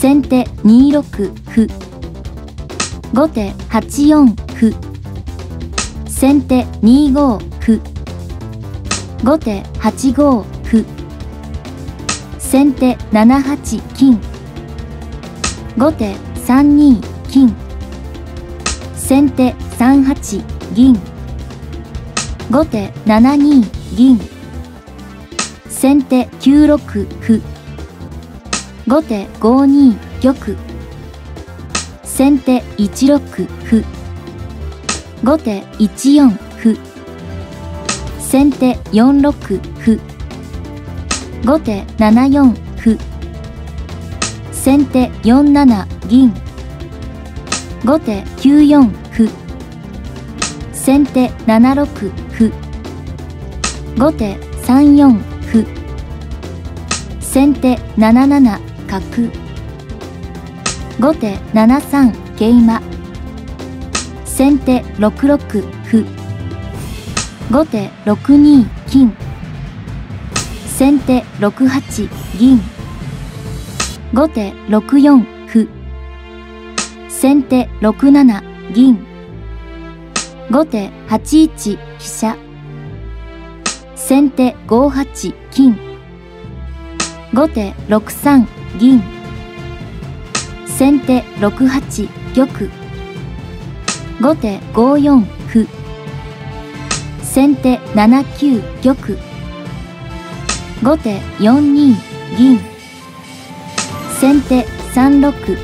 先手2六歩。後手8四歩。先手2五歩。後手8五歩。先手7八金。後手3二金。先手3八銀。後手7二銀。先手9六歩。後手5二玉。先手1六歩。後手1四歩。先手4六歩。後手7四歩。先手4七銀。後手9四歩。先手7六歩。後手3四歩。先手7七角。後手7三桂馬。先手6六歩。後手6二金。先手6八銀。後手6四歩。先手6七銀。後手8一飛車。先手5八金。後手6三銀。先手6八玉。後手5四歩。先手7九玉。後手4二銀。先手3六歩。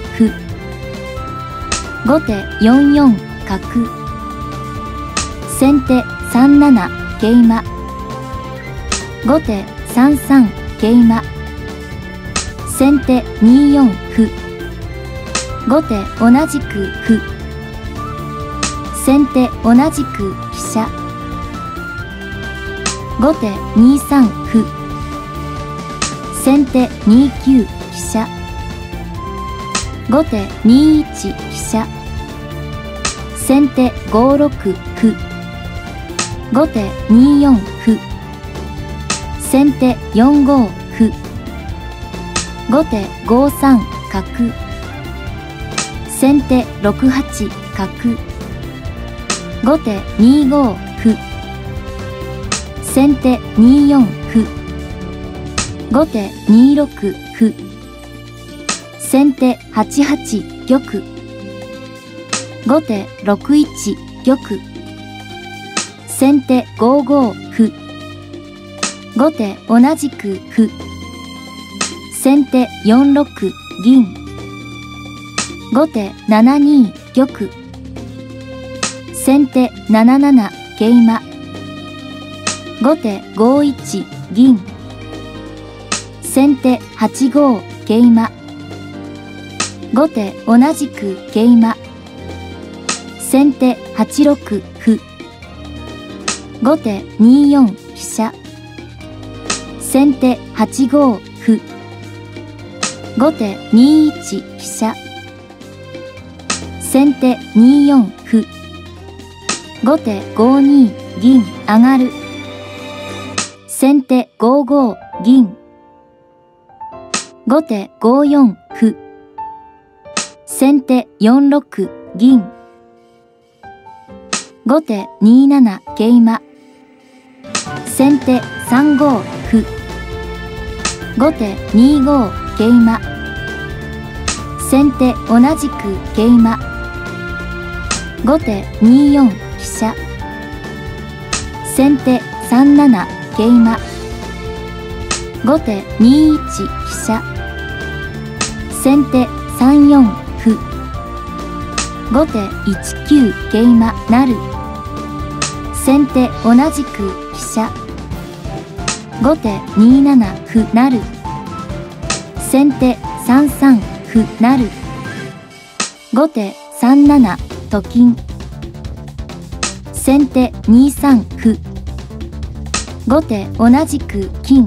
後手4四角。先手3七桂馬。後手3三桂馬。先手2四歩。後手同じく歩。先手同じく飛車。後手2三歩。先手2九飛車。後手2一飛車。先手5六歩。後手2四歩。先手4五歩。後手5三角。先手6八角。後手2五歩。先手2四歩。後手2六歩。先手8八玉。後手6一玉。先手5五歩。後手同じく歩。先手4六銀。後手7二玉。先手7七桂馬。後手5一銀。先手8五桂馬。後手同じく桂馬。先手8六歩。後手2四飛車。先手8五歩。後手2一飛車。先手2四歩。後手5二銀上がる。先手5五銀。後手5四歩。先手4六銀。後手2七桂馬。先手3五歩。後手2五桂馬。先手同じく桂馬。後手2四飛車。先手3七桂馬。後手2一飛車。先手3四歩。後手1九桂馬成。先手同じく飛車。後手2七歩成。先手3三歩成。後手3七と金。先手2三歩。後手同じく金。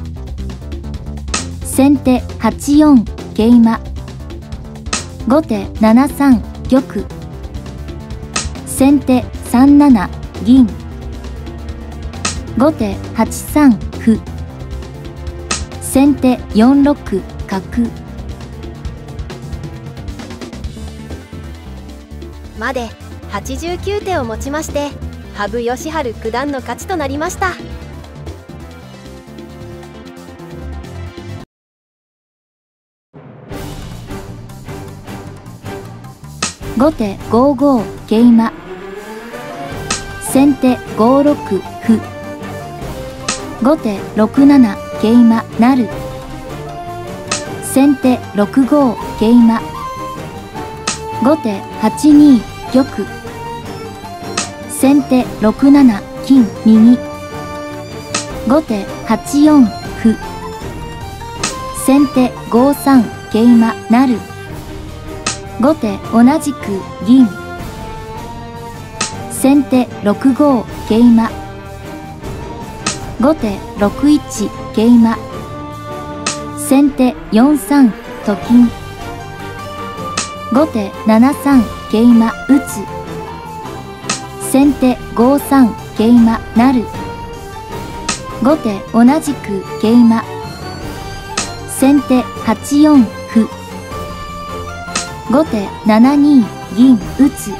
先手8四桂馬。後手7三玉。先手3七銀。後手8三歩。先手4六角。 まで89手をもちまして羽生善治九段の勝ちとなりました。 後手5五桂馬、先手5六歩、後手6七桂馬成、先手6五桂馬、後手8二玉、先手6七金右、後手8四歩、先手5三桂馬成、後手同じく銀、先手6五桂馬、後手6一桂馬、先手4三と金、後手7三桂馬打つ、先手5三桂馬成、後手同じく桂馬、先手8四歩、後手7二銀打つ、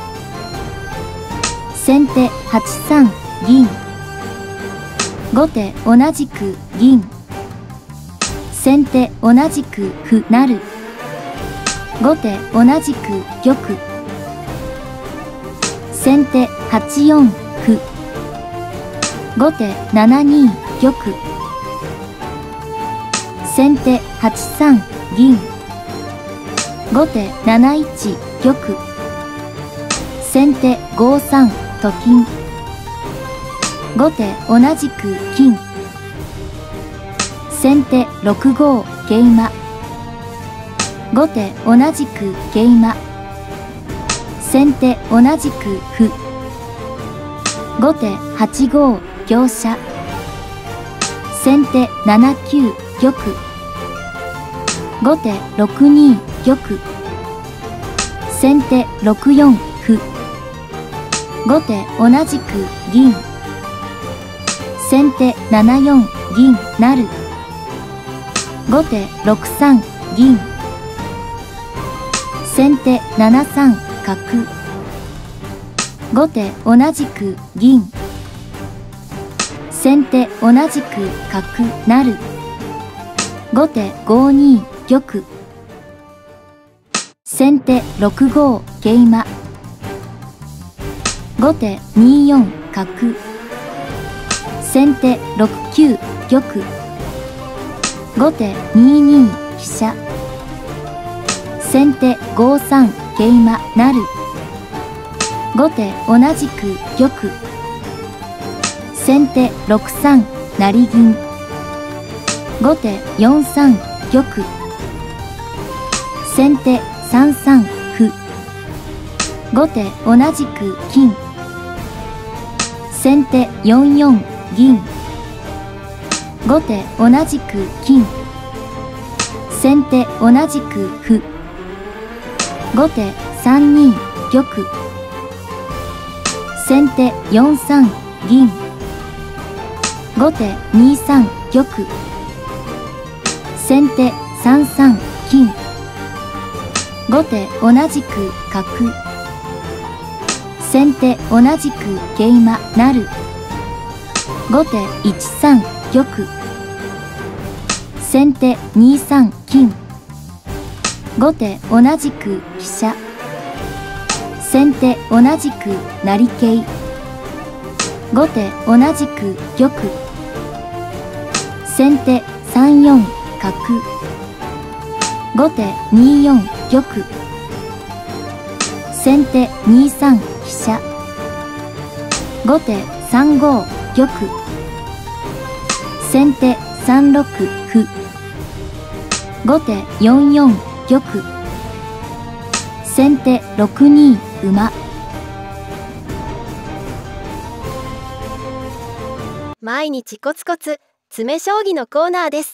先手8三銀、後手同じく銀、先手同じく歩成、後手同じく玉、先手8四歩、後手7二玉、先手8三銀、後手7一玉、先手5三と金、後手同じく金、先手6五桂馬、後手同じく桂馬、先手同じく歩、後手8五香車、先手7九玉、後手6二玉、先手6四歩、後手同じく銀、先手7四銀成、後手6三銀、先手7三角、後手同じく銀、先手同じく角成、後手5二玉、先手6五桂馬、後手2四角、先手6九玉、後手2二飛車、先手5三桂馬成、後手同じく玉、先手6三成銀、後手4三玉、先手3三歩、後手同じく金、先手4四銀、後手同じく金、先手同じく歩、後手3二玉、先手4三銀、後手2三玉、先手3三金、後手同じく角、先手同じく桂馬成、後手1三玉、先手2三金、後手同じく飛車、先手同じく成桂、後手同じく玉、先手3四角、後手2四玉、先手2三飛車、後手3五玉、先手3六歩、後手4四玉、先手6二馬。 毎日コツコツ詰将棋のコーナーです。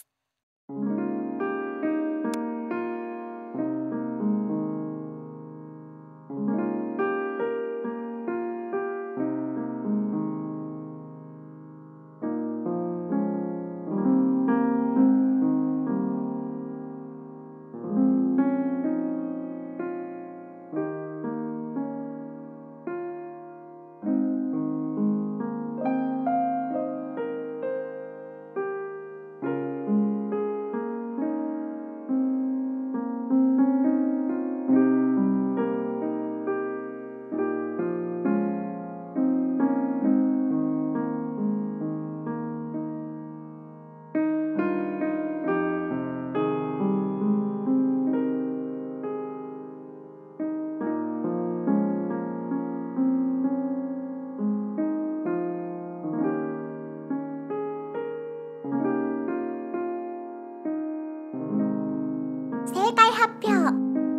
発表。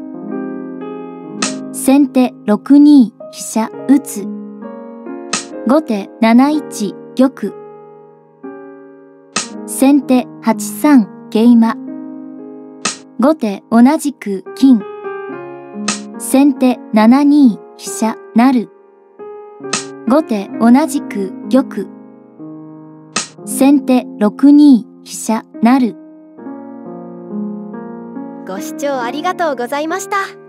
先手6二飛車打つ。後手7一玉。先手8三桂馬。後手同じく金。先手7二飛車成。後手同じく玉。先手6二飛車成。 ご視聴ありがとうございました。